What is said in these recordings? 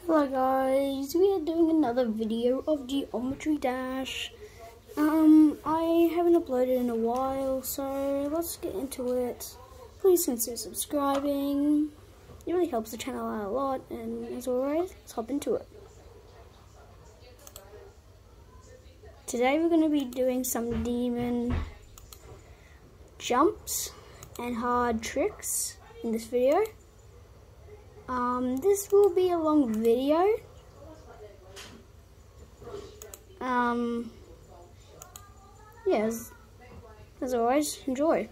Hello guys, we are doing another video of Geometry Dash. I haven't uploaded in a while, so let's get into it. Please consider subscribing. It really helps the channel out a lot, and as always, let's hop into it. Today we're going to be doing some demon jumps and hard tricks in this video. This will be a long video. Yes, as always, enjoy.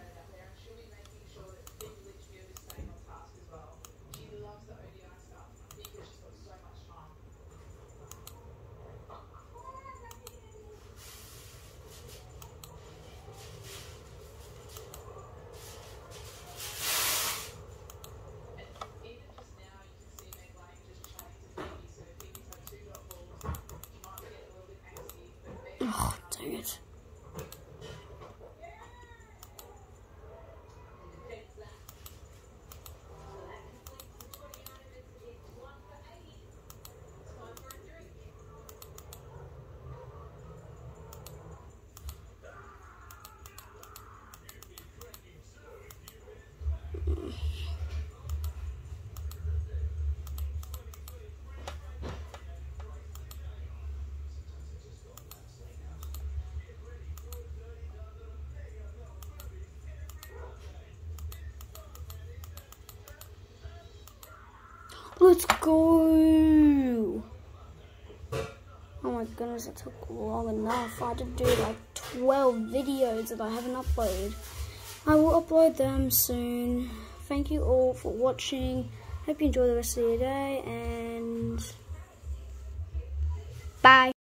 Oh, dang it. Let's go! Oh my goodness, that took long enough. I had to do like 12 videos that I haven't uploaded. I will upload them soon. Thank you all for watching. Hope you enjoy the rest of your day, and bye!